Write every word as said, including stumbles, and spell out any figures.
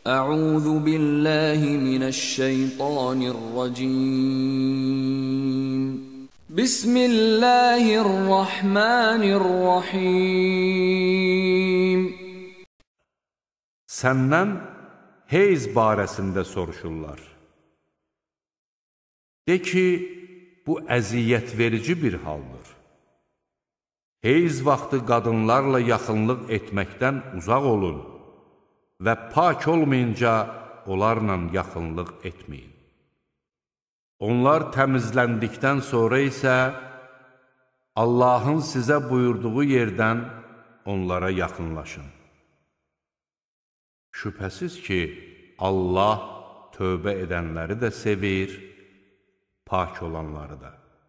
أعوذ بالله من الشيطان الرجيم بسم الله الرحمن الرحيم Səndən heyz barəsində soruşurlar. De ki, bu əziyyət verici bir haldır. Heyz vaxtı qadınlarla yaxınlıq etməkdən uzaq olun və pak olmayınca onlarla yaxınlıq etməyin. Onlar təmizləndikdən sonra isə Allahın sizə buyurduğu yerdən onlara yaxınlaşın. Şübhəsiz ki, Allah tövbə edənləri də sevir, pak olanları da.